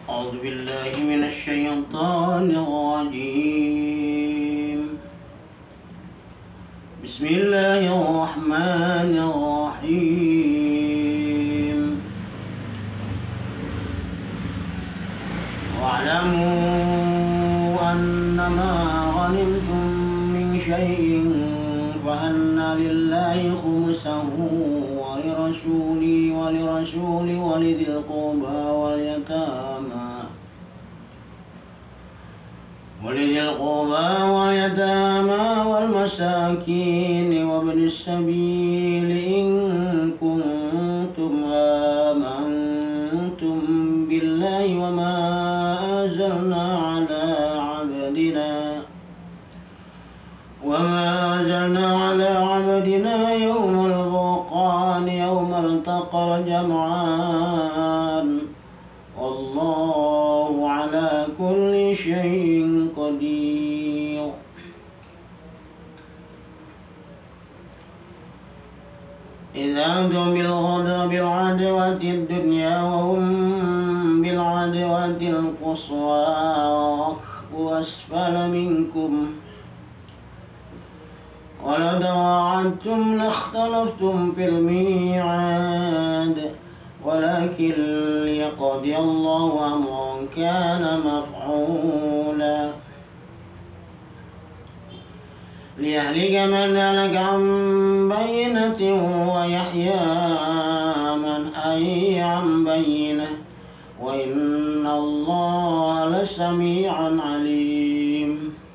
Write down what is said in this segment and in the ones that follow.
أعوذ بالله من الشيطان الرجيم. بسم الله الرحمن الرحيم. واعلموا أنما غنمتم من شيء فأن لله خمسه ولرسوله ولذي القربى واليتامى والمساكين وابن السبيل إن كنتم آمنتم بالله وما أنزلنا على عبدنا يوم الفرقان يوم التقى الجمعان والله على كل شيء قدير. إذا أنتم بالعدوة الدنيا وهم بالعدوة القصوى وأسفل منكم ولو تواعدتم لاختلفتم في الميعاد ولكن ليقضي الله أمرا كان مفعولا ليهلك من هلك عن بينة ويحيى من حي عن بينة وإن الله لسميع عليم.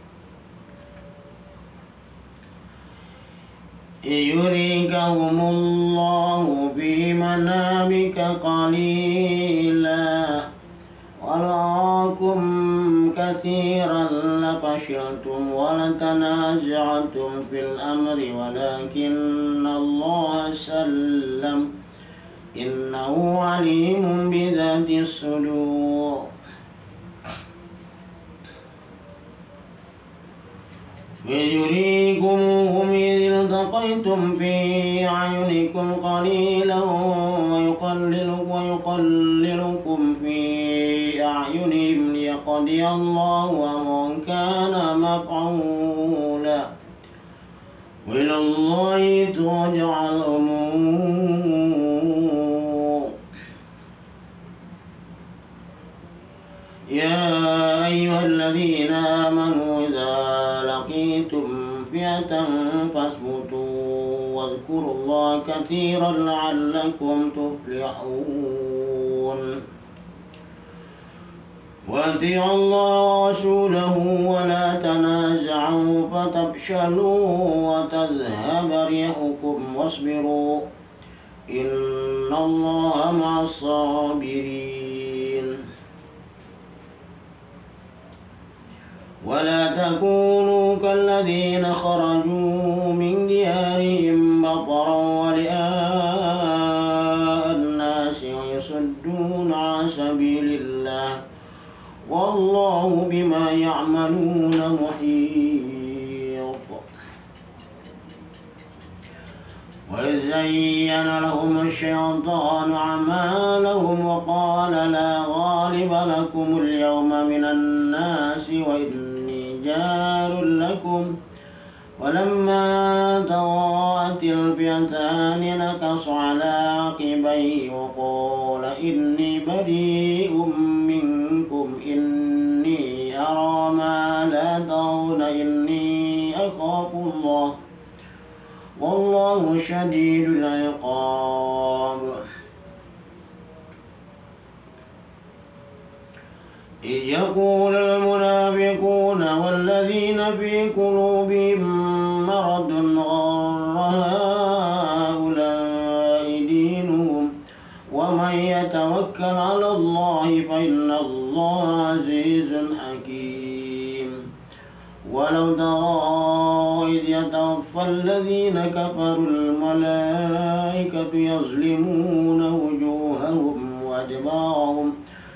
يريكهم الله في منامك قليلا ولراكم كثيرا لفشلتم ولتنازعتم في الأمر ولكن الله سلم إنه عليم بذات الصدور. يريكمهم إذ التقيتم في أعينكم قليلا ويقللكم في أعينهم ليقضي الله أمرا كان مفعولا وإلى الله ترجع الأمور. يا أيها الذين آمنوا إذا لقيتم فئة فاثبتوا واذكروا الله كثيرا لعلكم تفلحون. وأطيعوا الله ورسوله ولا تنازعوا فتفشلوا وتذهب ريحكم واصبروا إن الله مع الصابرين. ولا تكونوا كالذين خرجوا من ديارهم بطرا ورئاء الناس ويصدون عن سبيل الله والله بما يعملون محيط. وإذ زين لهم الشيطان أعمالهم وقال لا غالب لكم اليوم من الناس وإني جار لكم ولما تراءت الفئتان نكص على عقبيه وقال إني بريء منكم إني أرى ما لا ترون إني أخاف الله والله شديد العقاب. إذ يقول المنافقون والذين في قلوبهم مرض غر هؤلاء دينهم ومن يتوكل على الله فإن الله عزيز حكيم. ولو ترى إذ يتوفى الذين كفروا الملائكة يظلمون وجوههم وأدبارهم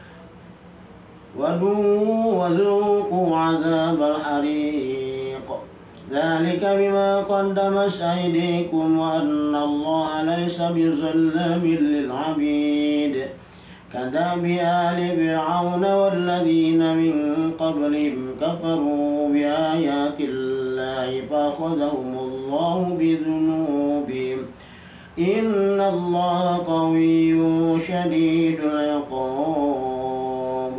وذوقوا عذاب الحريق ذلك بما قدمت أيديكم وأن الله ليس بظلام للعبيد كدأب آل فرعون والذين من قبلهم كفروا بآيات الله فأخذهم الله بذنوبهم إن الله قوي شديد العقاب.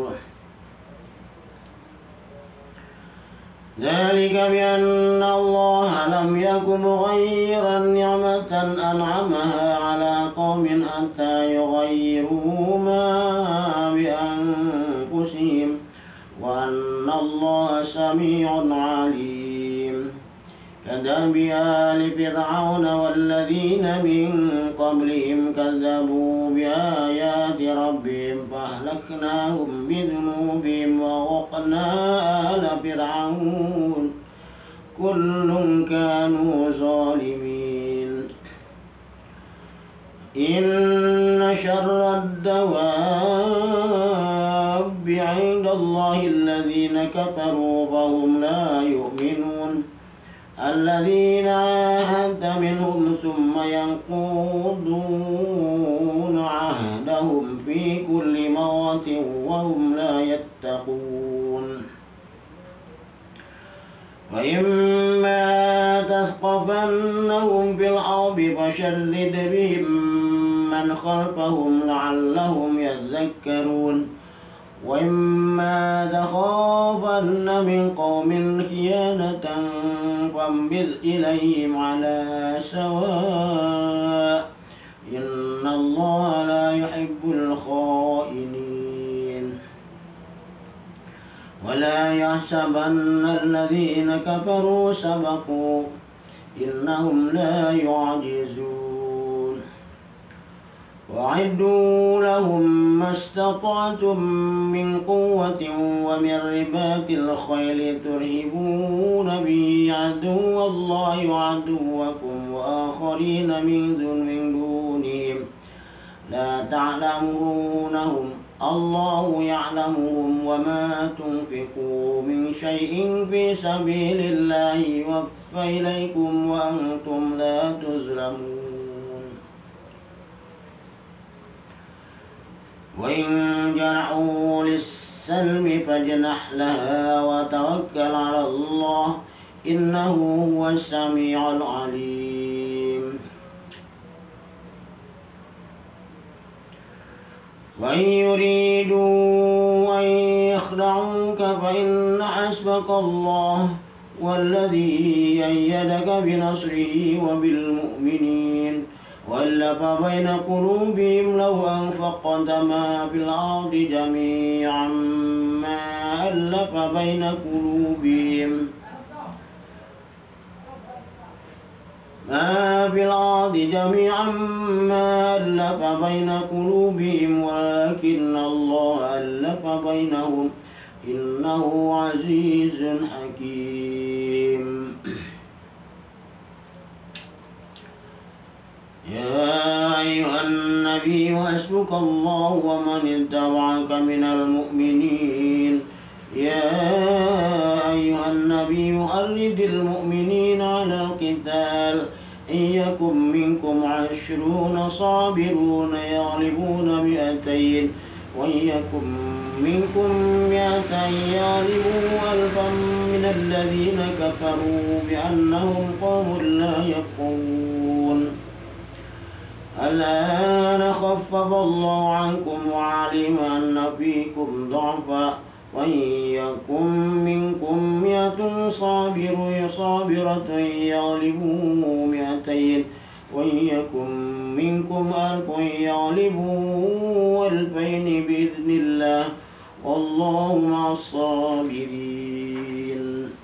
ذلك بأن الله لم يكن مغيرا نعمة أنعمها على قوم حتى يغيروا ما بأنفسهم وأن الله سميع عليم. كدأب آل فرعون والذين من قبلهم كذبوا بآيات ربهم فأهلكناهم بذنوبهم وأغرقنا آل فرعون كل كانوا ظالمين. إن شر الدواب عند الله الذين كفروا وهم لا يؤمنون الذين عاهدت منهم ثم ينقضون عهدهم في كل مرة وهم لا يتقون. وإما تثقفنهم في الحرب فشرد بهم من خلفهم لعلهم يذكرون. وإما تخافن من قوم خيانة فانبذ إليهم على سواء إن الله لا يحب الخائنين. ولا يحسبن الذين كفروا سبقوا إنهم لا يعجزون. وأعدوا لهم ما استطعتم من قوة ومن رباط الخيل ترهبون به عدو الله وعدوكم وآخرين من دونهم لا تعلمونهم الله يعلمهم وما تنفقوا من شيء في سبيل الله يوفى إليكم وأنتم لا تظلمون. وإن جنحوا للسلم فاجنح لها وتوكل على الله إنه هو السميع العليم. وإن يريدوا أن يخدعوك فإن حسبك الله والذي أيدك بنصره وبالمؤمنين وألف بين قلوبهم لو أنفقت ما في الأرض جميعا ما ألف بين قلوبهم ولكن الله ألف بينهم إنه عزيز حكيم. يا أيها النبي حسبك الله ومن اتبعك من المؤمنين. يا أيها النبي حرض المؤمنين على القتال إن يكن منكم 20 صابرون يغلبون 200 وإن يكن منكم 200 يغلبوا 1000 من الذين كفروا بأنهم قوم لا يفقهون. الآن خفف الله عنكم وعلم أن فيكم ضعفا وإن يكن منكم 100 صابرة يغلبوا 200 وإن يكن منكم 1000 يغلبوا 2000 بإذن الله والله مع الصابرين.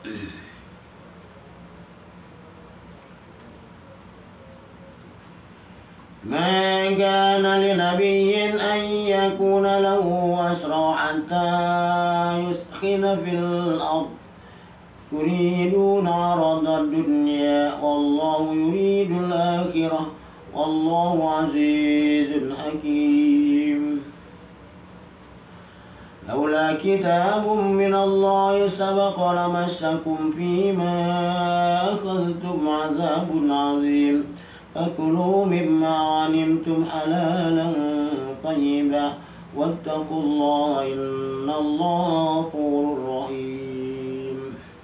ما كان لنبي أن يكون له أسرى حتى يسخن في الأرض تريدون عرض الدنيا والله يريد الآخرة والله عزيز حكيم. لولا كتاب من الله سبق لمسكم فيما أخذتم عذاب عظيم فكلوا مما غنمتم حلالا طيبا واتقوا الله إن الله غفور رحيم.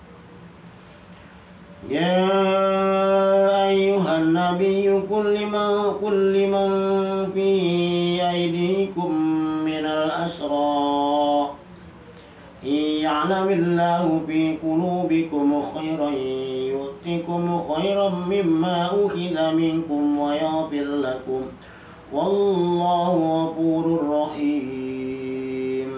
يا أيها النبي قل لمن في أيديكم من الأسرى إن يعلم الله في قلوبكم خيرا يؤتكم خيرا مما أخذ منكم ويغفر لكم والله غفور رحيم.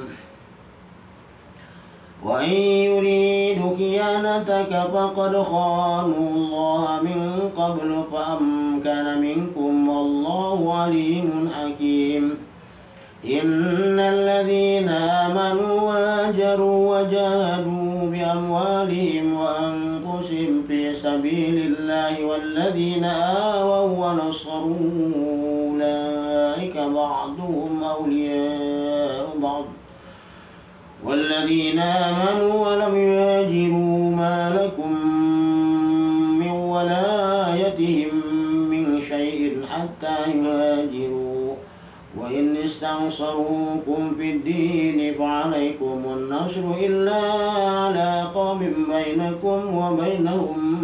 وإن يريدوا خيانتك فقد خانوا الله من قبل فأمكن منكم والله عليم حكيم. إن الذين آمنوا وهاجروا وجاهدوا بأموالهم وأنفسهم في سبيل الله والذين آووا ونصروا أولئك بعضهم أولياء بعض والذين آمنوا ولم يهاجروا ما لكم من ولايتهم من شيء حتى يهاجروا وإن استنصروكم في الدين فعليكم النصر إلا على قوم بينكم وبينهم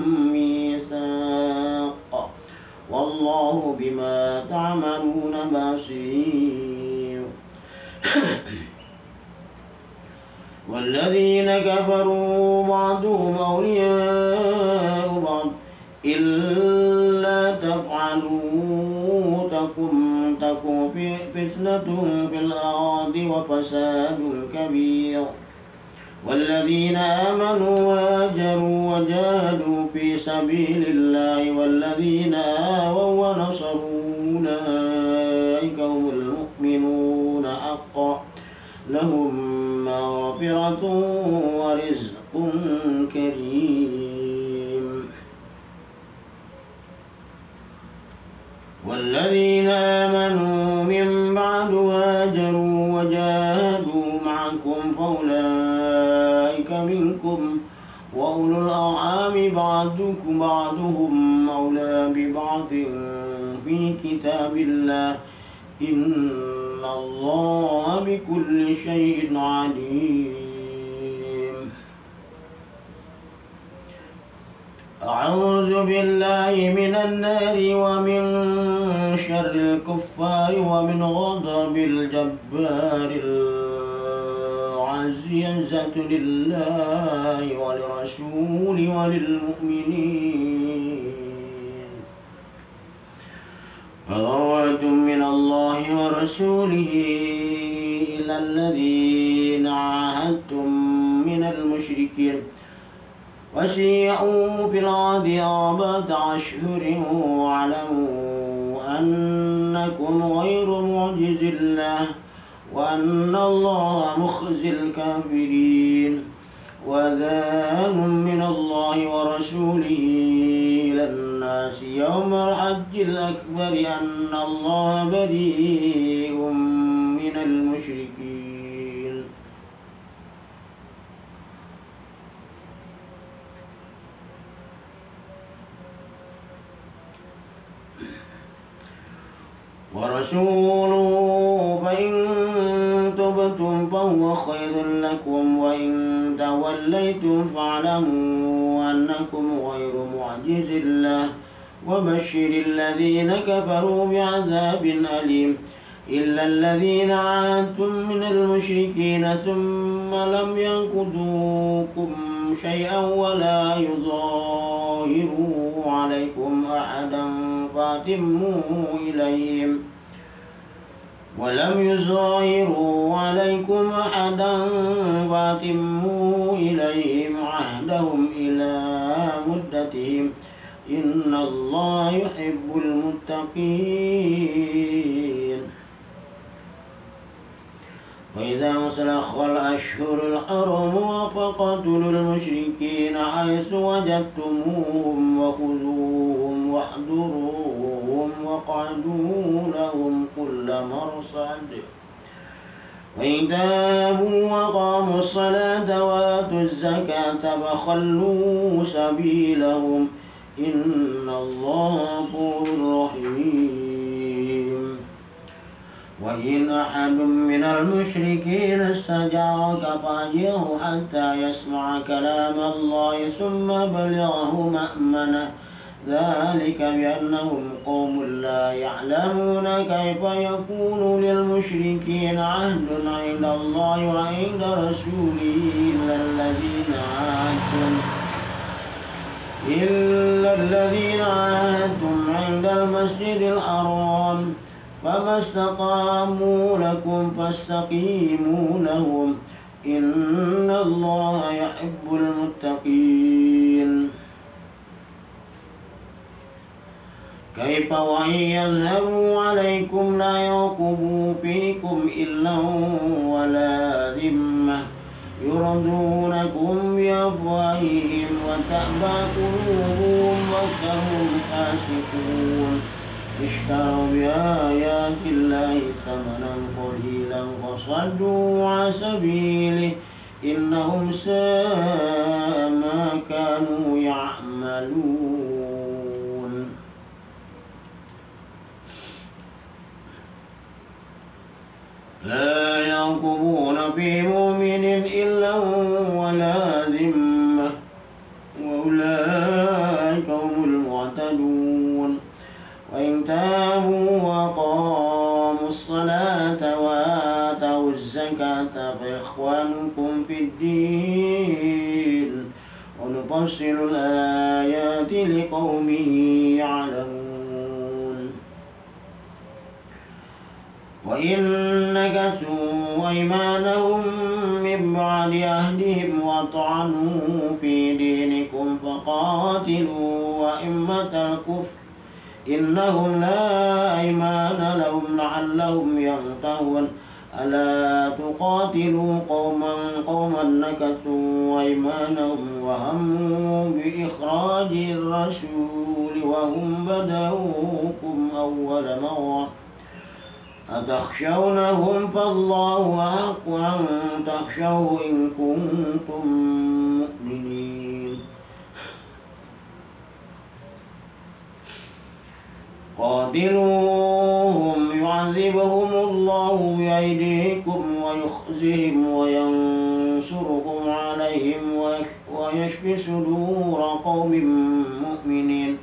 ميثاق والله بما تعملون بصير. والذين كفروا بعضهم أولياء بعض إلا تفعلوا تكن فتنة في الأرض وفساد كبير. والذين آمنوا وهاجروا وجاهدوا في سبيل الله والذين آووا ونصروا أولئك هم المؤمنون حقا لهم مغفرة ورزق كريم. والذين آمنوا من بعد وهاجروا وجاهدوا معكم فأولئك منكم وأولو الأرحام بعضهم أولى ببعض في كتاب الله إن الله بكل شيء عليم. أعوذ بالله من النار ومن شر الكفار ومن غضب الجبار العزيزة لله ولرسول وللمؤمنين فغوات من الله ورسوله إلى الذين عاهدتم من المشركين وسيحوا في الأرض أربعة أشهر واعلموا أنكم غير معجز الله وأن الله مخزي الكافرين. وأذان من الله ورسوله إلى الناس يوم الحج الأكبر أن الله بريء من المشركين. ورسوله فإن تبتم فهو خير لكم وإن توليتم فاعلموا أنكم غير معجز الله وبشر الذين كفروا بعذاب أليم. إلا الذين عاهدتم من المشركين ثم لم ينقضوكم شيئا ولم يظاهروا عليكم أحدا فاتموا إليهم عهدهم إلى مدتهم إن الله يحب المتقين. وإذا انسلخ الأشهر الحرم فاقتلوا المشركين حيث وجدتموهم وخذوهم واحضروهم واقعدوا لهم كل مرصد وإن تابوا وأقاموا الصلاة وآتوا الزكاة فخلوا سبيلهم إن الله غفور رحيم. وإن أحد من المشركين استجارك فأجره حتى يسمع كلام الله ثم بلغه مأمنه ذلك بأنهم قوم لا يعلمون كيف يكون للمشركين عهد عند الله وعند رسوله إلا الذين عاهدتم عند المسجد الحرام فما استقاموا لكم فاستقيموا لهم إن الله يحب المتقين. كيف وإن يذهبوا عليكم لا يرقبوا فيكم إلا ولا ذمة يرضونكم بأفواههم وتأبى قلوبهم وأكثرهم فاسقون. اشتروا بآيات الله ثمنا قليلا فصدوا عن سبيله إنهم ساء ما كانوا يعملون. لا يرقبون في مؤمن إلا ولا ذمة وأولئك هم المعتدون. وإن تابوا وأقاموا الصلاة وآتوا الزكاة فإخوانكم في الدين ونفصل الآيات لقوم يعلمون. وإن نكثوا أيمانهم من بعد عهدهم وطعنوا في دينكم فقاتلوا أئمة الكفر إنهم لا أيمان لهم لعلهم ينتهون. ألا تقاتلوا قوما نكثوا أيمانهم وهموا بإخراج الرسول وهم بدأوكم أول مرة أتخشونهم فالله أحق أن تخشوه إن كنتم مؤمنين. قاتلوهم يعذبهم الله بأيديكم ويخزهم وينصركم عليهم ويشفي صدور قوم مؤمنين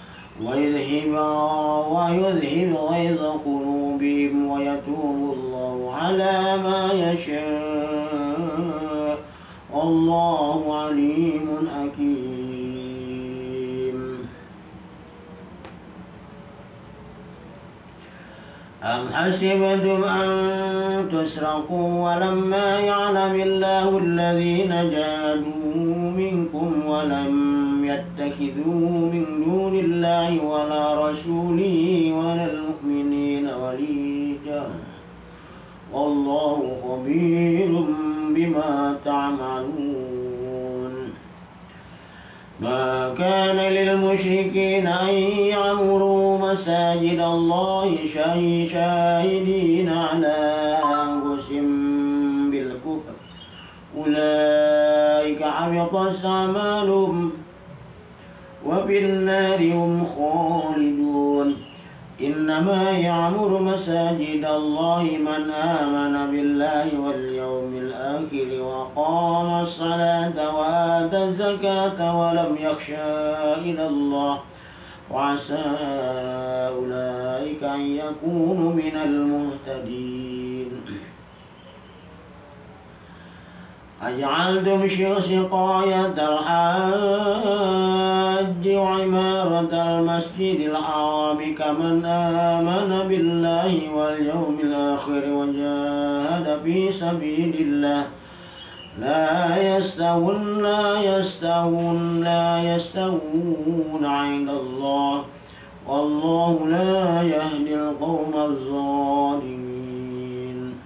ويذهب غيظ قلوبهم ويتوب الله على ما يشاء والله عليم حكيم. أم حسبتم أن تسرقوا ولما يعلم الله الذين جاهدوا منكم ولم يتخذوا من دون الله ولا رسوله ولا المؤمنين وليجا والله خبير بما تعملون. ما كان للمشركين أن يعمروا مساجد الله شاهدين على أنفسهم بالكفر أولئك حبطت أعمالهم وفي النار هم خالدون. إنما يعمر مساجد الله من آمن بالله واليوم الآخر وقام الصلاة وآتى الزكاة ولم يخشى إلى الله وعسى أولئك أن يكونوا من المهتدين. أجعلتم سقاية الحاج وعمارة المسجد الحرام كمن آمن بالله واليوم الآخر وجاهد في سبيل الله لا يستوون عند الله والله لا يهدي القوم الظالمين.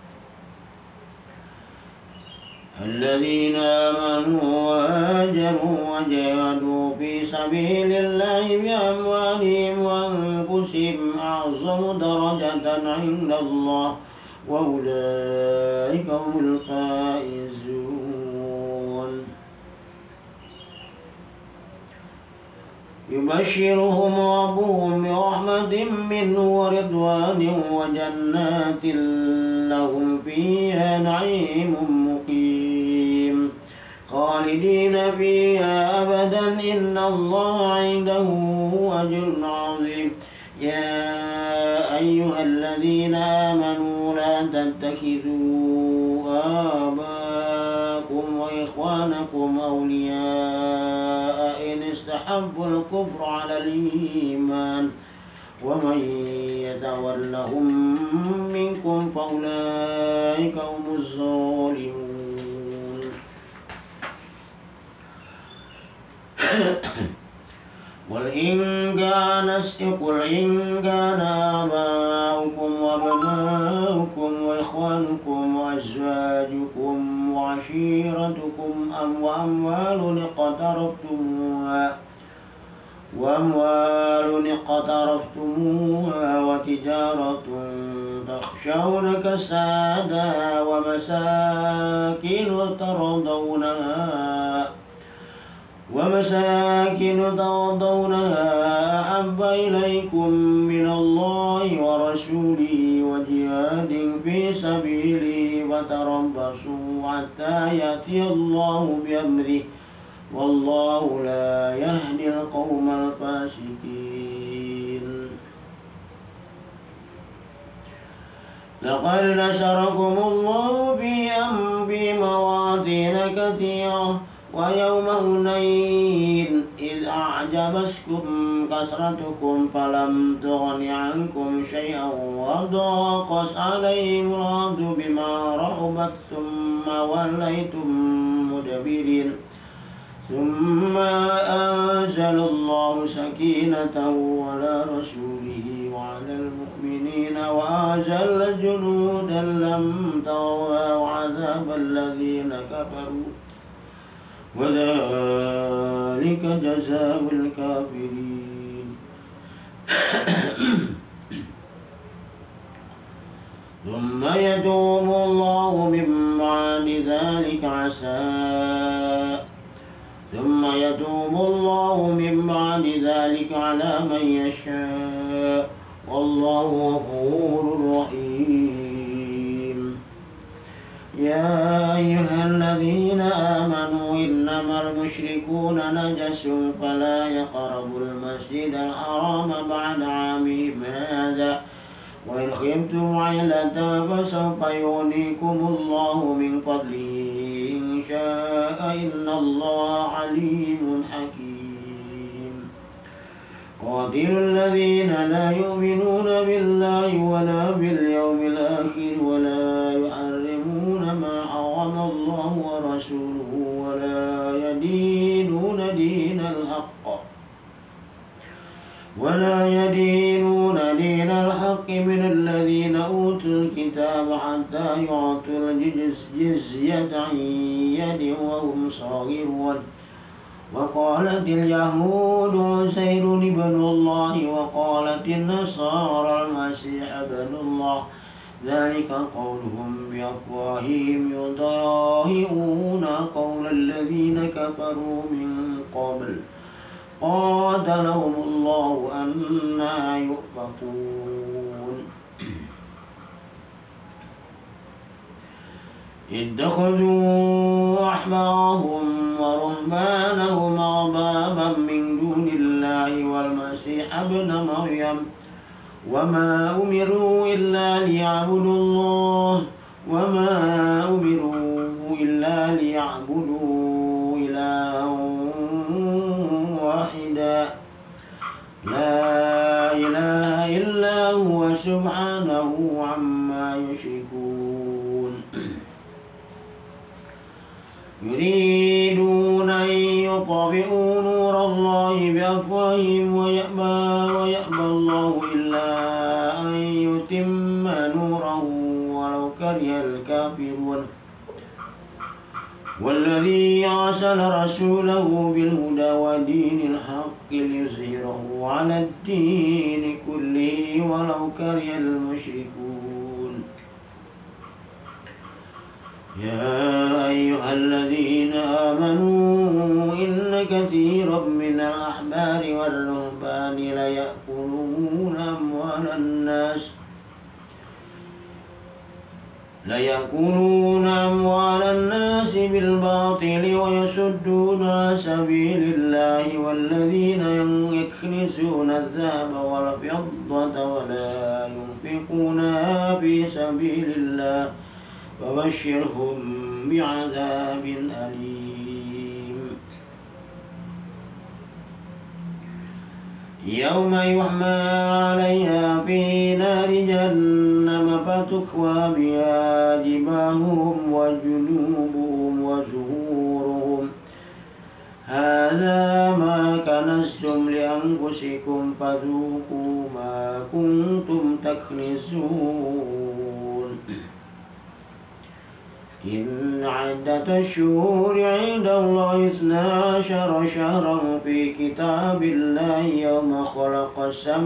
الذين آمنوا وهاجروا وجاهدوا في سبيل الله بأموالهم وأنفسهم أعظم درجة عند الله وأولئك هم الفائزون. يبشرهم ربهم برحمة منه ورضوان وجنات لهم فيها نعيم مقيم خالدين فيها أبدا إن الله عنده أجر عظيم. يا أيها الذين آمنوا لا تتخذوا آباءكم وإخوانكم أولياء إن استحبوا الكفر على الإيمان ومن يتولهم منكم فأولئك هم الظالمون. قل إن كان آباؤكم وأبناؤكم وإخوانكم وأزواجكم وعشيرتكم وأموال اقترفتموها وتجارة تخشون كسادها ومساكن ترضونها أحب إليكم من الله ورسوله وجهاد في سبيله فتربصوا حتى يأتي الله بأمره والله لا يهدي القوم الفاسقين. لقد نصركم الله في مواطن كثيرة ويوم هنين إذ أعجبتكم كثرتكم فلم تغن عنكم شيئا وضاقت عليهم الأرض بما رحبت ثم وليتم مدبرين ثم أنزل الله سكينته على رسوله وعلى المؤمنين وأنزل جنودا لم تروها وعذاب الذين كفروا وذلك جزاء الكافرين. ثم يتوب الله من بعد ذلك على من يشاء والله غفور رحيم. يا أيها الذين آمنوا إنما المشركون نجس فلا يقربوا المسجد الحرام بعد عامهم هذا وإن خفتم عيلة فسوف يغنيكم الله من فضله إن شاء إن الله عليم حكيم. قاتلوا الذين لا يؤمنون بالله ولا باليوم الآخر ولا يحرمون ما حرم الله ورسوله ولا يدينون دين الحق من الذين أوتوا الكتاب حتى يعطوا الجزية عن يد وهم صاغرون. وقالت اليهود عزير ابن الله وقالت النصارى المسيح ابن الله ذلك قولهم بأفواههم يضاهئون قول الذين كفروا من قبل قاتلهم الله أنى يؤفكون. اتخذوا أحبارهم ورهبانهم أربابا من دون الله والمسيح ابن مريم وما أمروا إلا ليعبدوا إلها واحدا لا إله إلا هو سبحانه عما يشركون. يريدون أن يطفئوا نور الله بأفواههم ويأبى الله إلا أن يتم نوره ولو كره الكافرون. والذي أرسل رسوله بالهدى ودين الحق ليظهره على الدين كله ولو كره المشركون. يا أيها الذين آمنوا إن كثيرا من الأحبار الأحبار والرهبان ليأكلون أموال الناس بالباطل ويصدون عن سبيل الله والذين يكنزون الذهب والفضة ولا ينفقونها في سبيل الله فبشرهم بعذاب أليم. يوم يحمى عليها في نار جهنم فتكوى بها جباههم وجنوبهم وظهورهم هذا ما كنزتم لأنفسكم فذوقوا ما كنتم تكنزون. إن عدة الشهور عند الله 12 شهرا في كتاب الله يوم خلق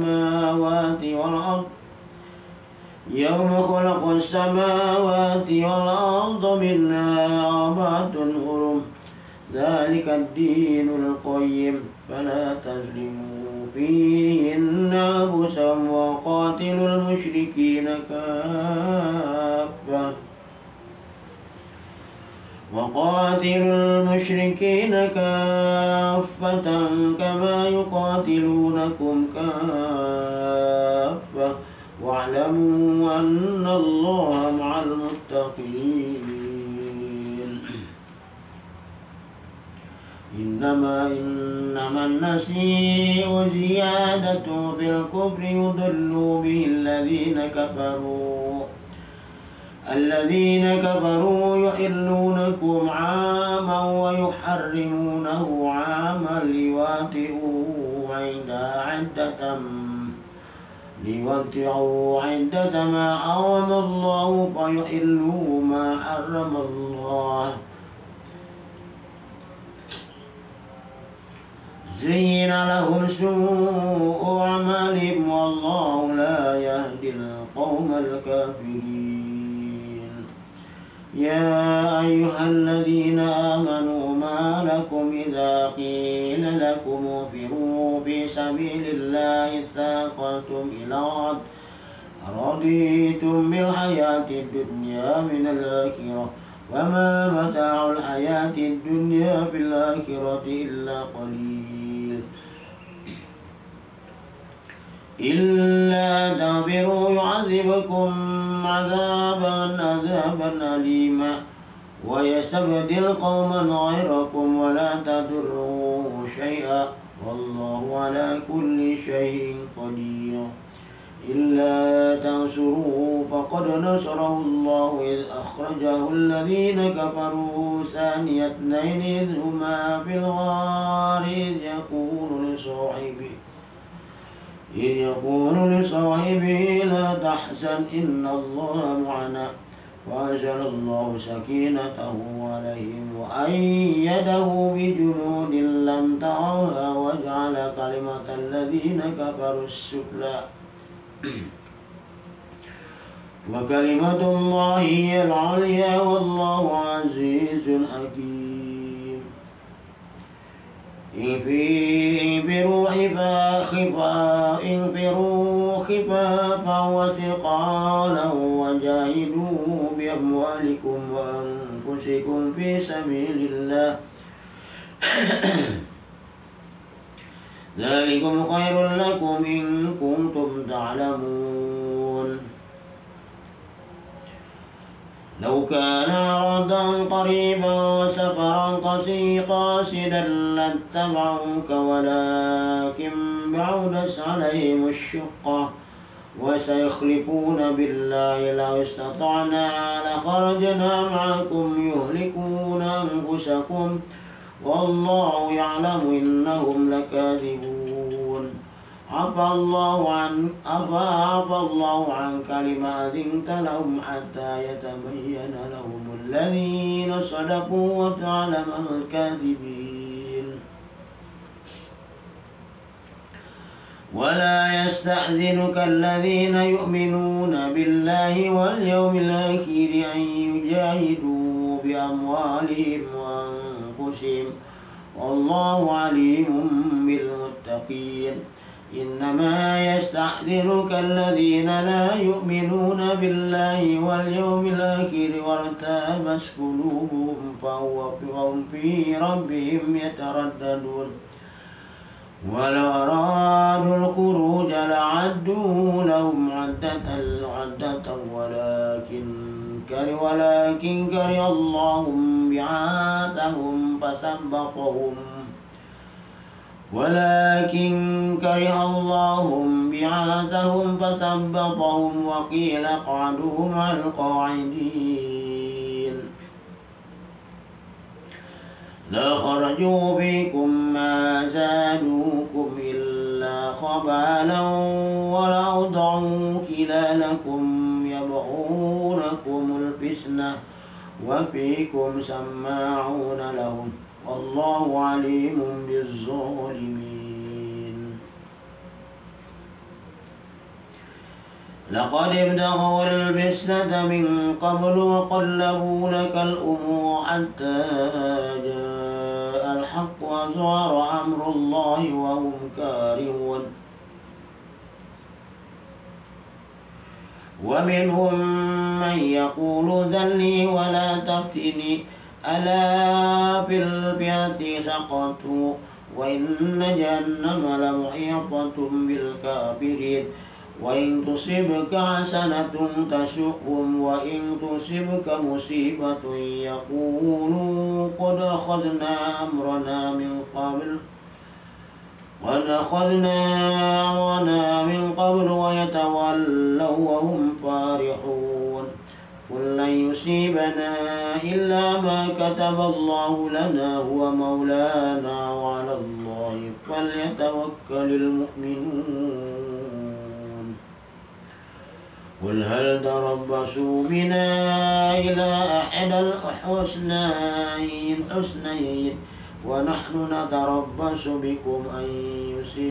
السماوات والأرض منها أربعة حرم ذلك الدين القيم فلا تظلموا فيهن أنفسكم وقاتلوا المشركين كافة كما يقاتلونكم كافة واعلموا أن الله مع المتقين. إنما النسيء زيادة في الكفر يضل به الذين كفروا يحلونكم عاما ويحرمونه عاما ليوطئوا عدة ما حرم الله فيحلوا ما حرم الله. زين لهم سوء أعمالهم والله لا يهدي القوم الكافرين. يا أيها الذين آمنوا ما لكم إذا قيل لكم انفروا في سبيل الله اثاقلتم إلى الأرض أرضيتم بالحياة الدنيا من الآخرة وما متاع الحياة الدنيا في الآخرة إلا قليل. إلا تغفروا يعذبكم عذابا أليما ويستبدل قوما غيركم ولا تضروه شيئا والله على كل شيء قدير. إلا تنصروه فقد نصره الله إذ أخرجه الذين كفروا ثاني اثنين إذ هما في الغار إذ يقول لصاحبه لا تحزن إن الله معنا وأنزل الله سكينته عليهم وأيده بجنود لم تروها وجعل كلمة الذين كفروا السفلى وكلمة الله هي العليا والله عزيز حكيم. انفروا خفافا وثقالا وجاهدوا بأموالكم وأنفسكم في سبيل الله ذلكم خير لكم إن كنتم تعلمون. لو كان عرضا قريبا وسفرا قاصدا لاتبعوك ولكن بعدت عليهم الشقة وسيخلفون بالله لو استطعنا لخرجنا معكم يهلكون أنفسكم والله يعلم إنهم لكاذبون. عفى الله عنك لما أذنت لهم حتى يتبين لهم الذين صدقوا وتعلم الكاذبين. ولا يستأذنك الذين يؤمنون بالله واليوم الآخر أن يجاهدوا بأموالهم وأنفسهم والله عليم بالمتقين إنما يستحذرك الذين لا يؤمنون بالله واليوم الآخر وارتابت قلوبهم فهم في ربهم يترددون ولو أرادوا الخروج لعدوا لهم عدة ولكن كره الله بعاثهم فثبطهم وقيل اقعدوا مع القاعدين لخرجوا فيكم ما زادوكم إلا خبالا ولأوضعوا خلالكم يبغونكم الفتنة وفيكم سماعون لهم والله عليم بالظالمين لقد ابتغوا الفتنة من قبل وقلبوا لك الأمور حتى جاء الحق وظهر أمر الله وهم كارهون ومنهم من يقول ذلني ولا تفتني ألا في البيت سقطوا وإن جهنم لمحيطة بالكافرين وإن تصبك حسنة تسؤهم وإن تصبك مصيبة يقولوا قد أخذنا أمرنا من قبل ويتولوا وهم فرحون قل لن يصيبنا إلا ما كتب الله لنا هو مولانا وعلى الله فليتوكل المؤمنون قل هل تربصوا بنا إلى أحد الحسنيين ونحن نتربص بكم أن يصيبنا